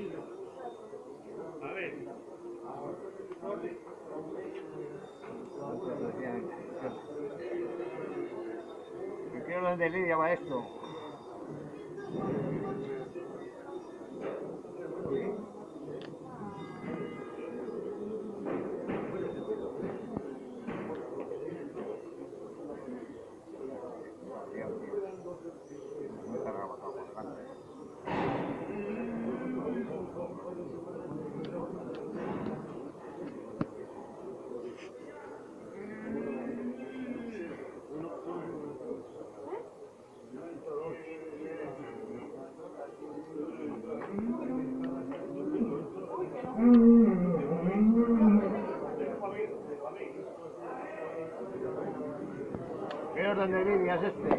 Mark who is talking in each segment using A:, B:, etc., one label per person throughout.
A: A ver.
B: ¿Qué orden de Lidia va esto? ¿Qué orden de Lidia es este?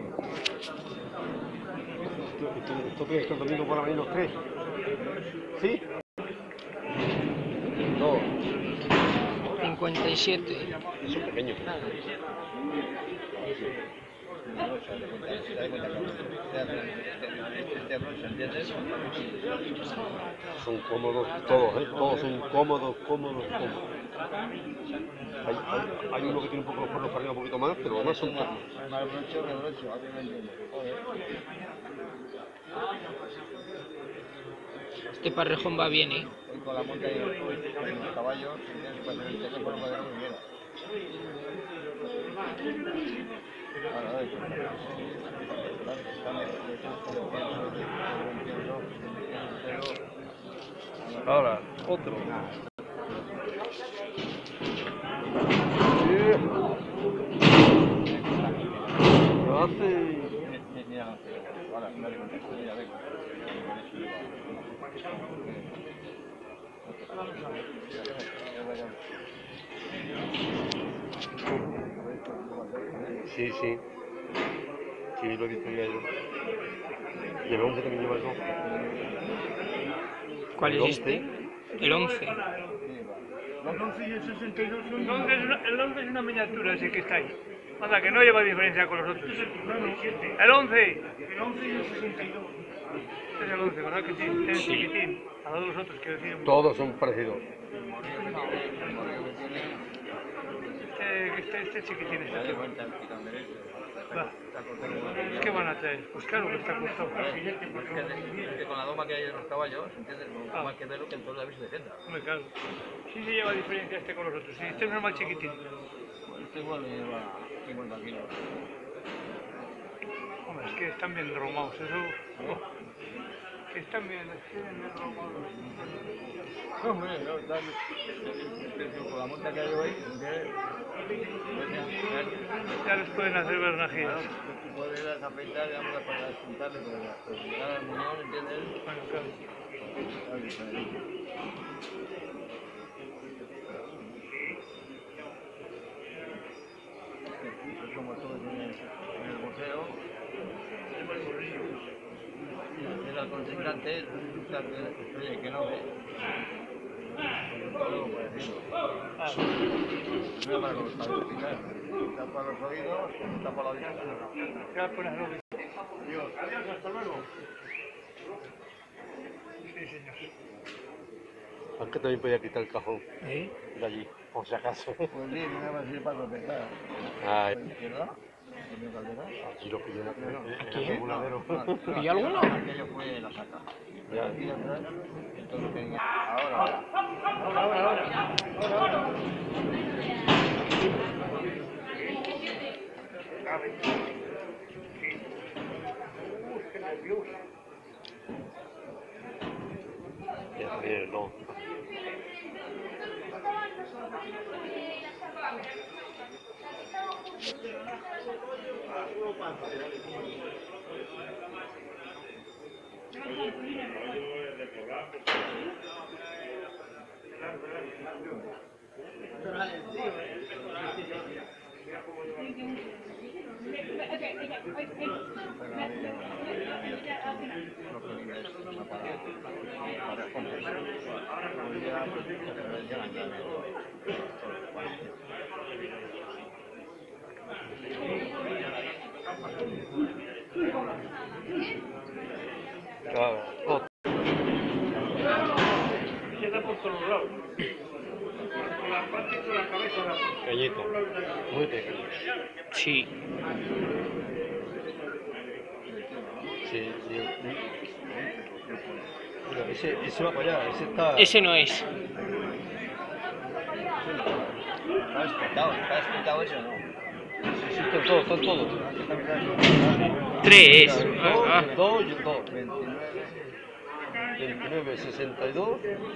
C: ¿Esto qué es? ¿El domingo por la mañana los tres? ¿Sí? No.
D: 57.
C: Son pequeños. Son cómodos todos, ¿eh? Todos son cómodos. Hay uno que tiene un poco los cuernos para arriba un poquito más, pero además son cómodos.
D: Este parrejón va bien, ¿eh?
B: Con la monta y los caballos, pues el teléfono puede lo que quiera.
C: Ahora, otro. ¿Qué hace? Sí, sí. Sí, lo he visto ya yo. Y el 11 también lleva el 12.
D: ¿Cuál es este? El 11.
A: El 11 y el 62 son... El 11 es una miniatura ese que está ahí. Anda, que no lleva diferencia con los otros. El 11. El 11 y el 62. Este es el 11, ¿verdad que sí? Este es chiquitín. A los otros, quiero decir.
C: Todos son parecidos.
A: Este chiquitín está aquí. Va. ¿Qué van a traer? Pues claro que está costado.
B: Que con la doma que hay en los caballos, ¿entiendes? Más que verlo que en todo la vista de tienda.
A: Hombre, claro. Sí se lleva diferencia este con los otros. Sí, este es normal chiquitín.
B: Este igual lleva 50 kilos.
A: Hombre, es que están bien romados, eso... Que están bien romados.
B: Hombre, no, con la monta que hay hoy,
A: ya les pueden hacer vernajidas.
B: Tú puedes afeitar, digamos, para juntarle, pero juntar al muñón, ¿entiendes?
A: Bueno, claro.
B: Como todo en el museo, el contrincante, oye, que no ve. No para los picar, está para los oídos, está para la vista.
A: Adiós, hasta luego. Sí, señor.
C: Aunque también podía quitar el cajón
D: ¿Eh?
C: de allí, por si acaso.
B: Pues sí, me va a servir para contestar.
C: Ay.
B: ¿Izquierda?
C: Allí lo pilló
D: ¿Aquí?
C: en el voladero.
D: ¿Pilló alguno?
B: Aquello fue la saca.
C: Ya.
B: Aquí atrás, entonces tenía... Ahora.
A: Qué nervioso.
C: No. Claro.
A: está por todos lados. Con la pata y con la cabeza.
C: Pequeñito, muy pequeño.
D: Sí.
C: Sí, sí. Mira, ese va para allá, ese está...
D: Ese no es.
B: ¿Está explicado eso o no?
C: Sí, están todos.
D: 3.
C: Dos y dos. 29, 62.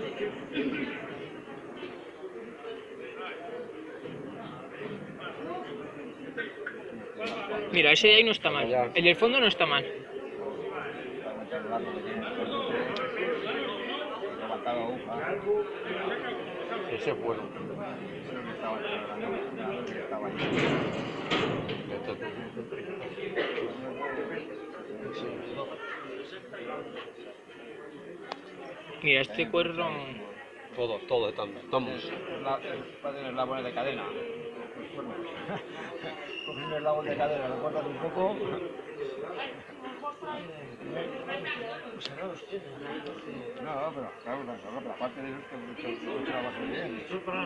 D: Mira, ese de ahí no está mal.
C: Ya.
D: El del fondo no está mal.
C: Ese es bueno.
D: Mira, este cuerno...
C: Todos estamos.
B: Va a tener eslabones de cadena. Cogiendo el eslabón de cadena, lo cortas un poco. No, pero claro, pero aparte de eso es que mucho trabajo bien.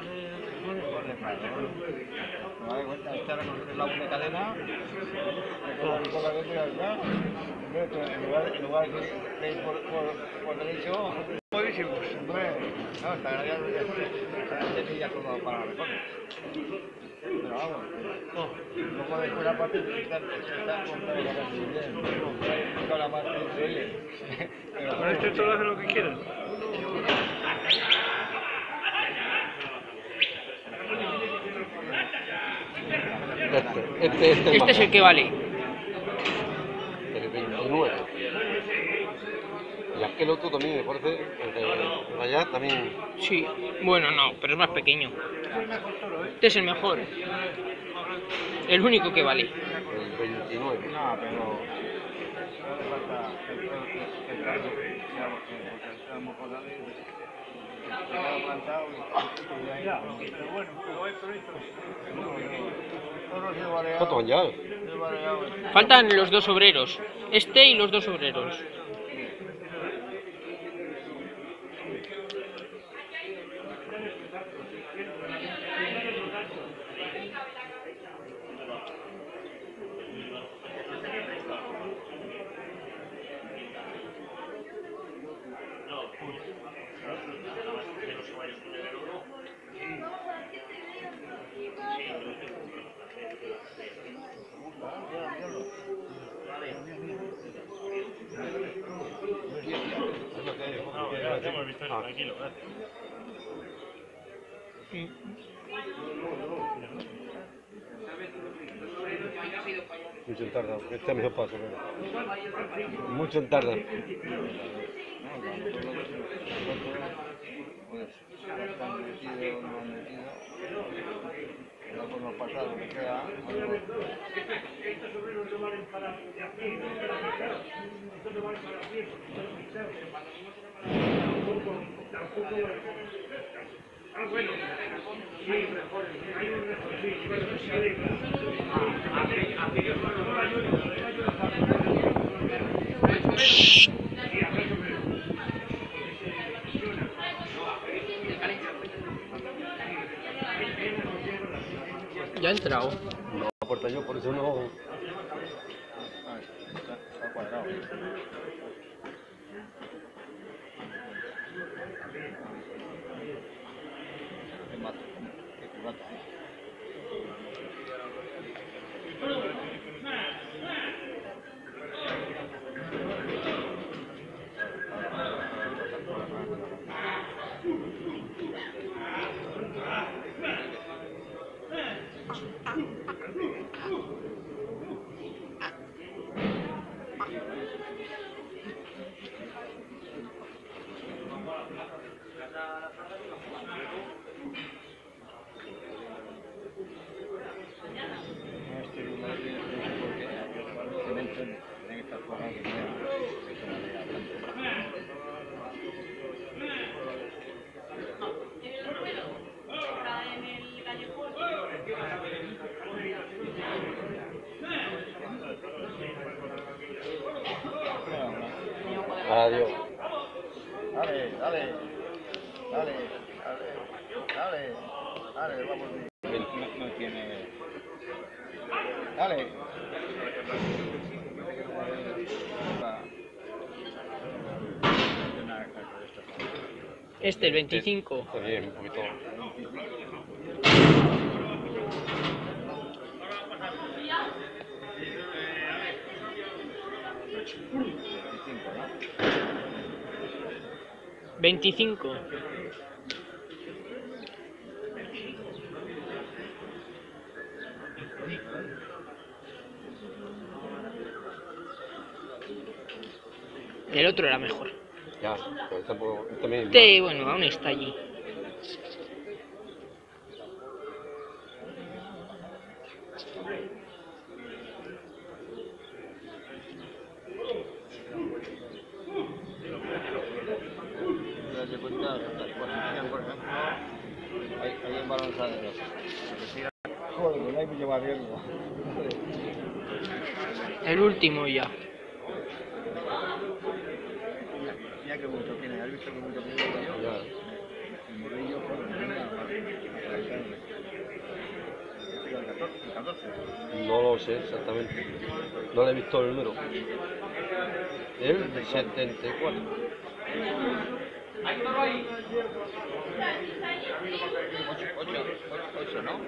B: No me da cuenta, este ahora con un eslabón de cadena, le cortas un poco la letra y ya está. En lugar de ir por derecho,
A: Buenísimos.
B: hombre, no, está agradable ya todo para reformas. Pero vamos, luego después la parte de está comprado para muy bien. Con la más que oye.
A: Con este todo hace lo que quieran.
D: Este es el que vale.
C: El 29. Y aquel otro también me parece, el de allá también.
D: Sí. Bueno, no, pero es más pequeño. Este es el mejor. El único que vale.
C: El 29.
B: No, pero no le falta el cargo que sea muy potable. Está plantado y ahí.
A: Ya, pero bueno, pero esto.
B: Todo se va
C: ¿Cuánto van ya?
D: Faltan los dos obreros. Este y los dos obreros.
A: Tranquilo, gracias.
C: Mucho en tarda, este es mejor paso. ¿No? Mucho en tarda.
B: Pues, están metidos, no han metido. Luego por los pasados que sea.
A: Bueno, sí, mejor. Hay un mejor, sí.
D: Ya ha entrado.
C: No aporta yo, por eso no.
B: Está cuadrado. Qué mato, qué culata,
C: Adiós.
B: Dale, dale. Dale, vamos bien. No tiene... Dale.
D: Este, el 25.
C: Está bien, un poquito.
B: ¿no?
D: 25. El otro era mejor.
C: Ya, pero tampoco. También.
D: Este, bueno, aún está allí.
B: Das cuenta, por ejemplo, hay un baloncesto. Joder, hay que llevar riesgo.
D: El último ya.
B: Mira qué mucho tiene, ¿has visto qué mucho tiene?
C: Ya.
B: El morrillo, el 14.
C: No lo sé exactamente. No le he visto el número. El 74.
B: 8, ¿no?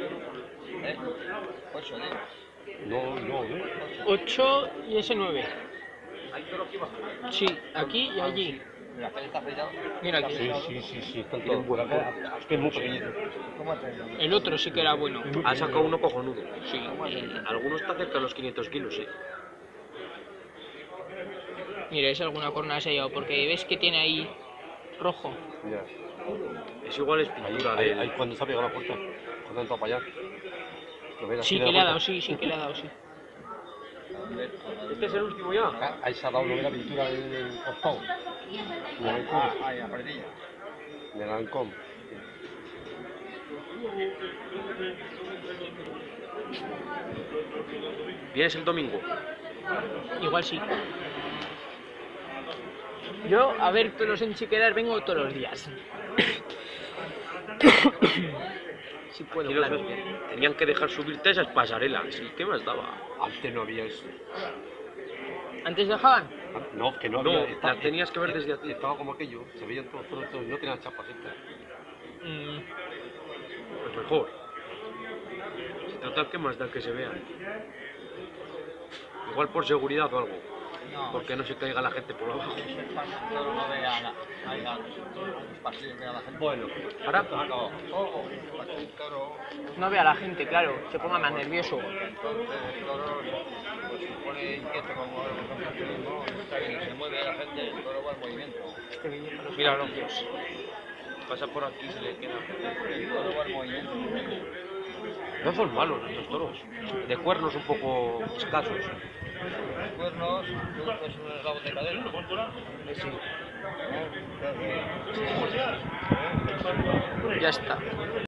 B: 8,
C: No, no, no.
D: 8 y ese 9. Sí, aquí y allí.
B: La calle está afeitado.
D: Mira aquí.
C: Sí, están todos por acá. Es que es muy pequeñito.
B: ¿Cómo ha traído?
D: El otro sí que era bueno.
E: Ha sacado uno cojonudo.
D: Sí.
E: Alguno está cerca de los 500 kilos,
D: Mira, es alguna corona sellado porque ves que tiene ahí rojo.
C: Ya.
E: Es igual es
C: Ahí,
E: pintura
C: ahí,
E: de...
C: ahí cuando se ha pegado la puerta. Cuando entrado para allá. ¿Lo ves?
D: Sí
C: Así
D: que
C: de
D: le ha
C: la
D: dado,
C: puerta.
D: sí que le ha dado, sí.
E: ¿Este es el último ya?
C: Ahí se ha dado, ¿no ve la pintura del costado? De Lancôme.
B: Ahí, la paredilla.
C: De Lancôme.
E: ¿Vienes el domingo?
D: Igual sí. Yo, a ver, todos los enchiqueras vengo todos los días. Si puedo,
E: Aquí los
D: claro.
E: tenían que dejar subirte a esas pasarelas. ¿Y qué más daba?
C: Antes no había eso.
D: ¿Antes dejaban?
C: No, que no
E: No,
C: había.
E: las tenías que ver desde aquí.
C: Estaba como aquello. Se veían todos, no tenían chapas estas.
E: Pues mejor. Total, ¿qué más da que se vean? Igual por seguridad o algo.
B: No,
E: Porque no se caiga la gente por abajo.
B: pero no vea la... Hay los pasillos, vea la gente.
C: Bueno,
E: Ahora,
B: Acabó. El toro...
D: No ve a la gente, claro, se ponga más nervioso.
B: Entonces el toro pues, se pone inquieto como el se mueve la gente, el toro va en movimiento.
E: míralo. Pasa por aquí y se le queda.
B: El toro va en movimiento.
E: No son malos estos toros. De cuernos un poco escasos.
B: Los cuernos, es un eslabón de cadena.
E: Sí.
D: Ya está.